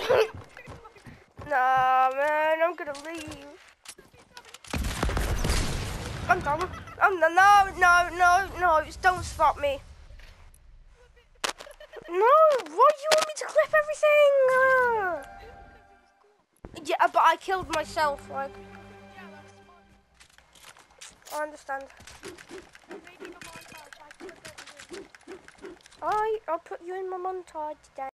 Nah, man, I'm gonna leave. I'm done. No, don't stop me. No, why do you want me to clip everything? Yeah, but I killed myself, like. I understand. I'll put you in my montage then.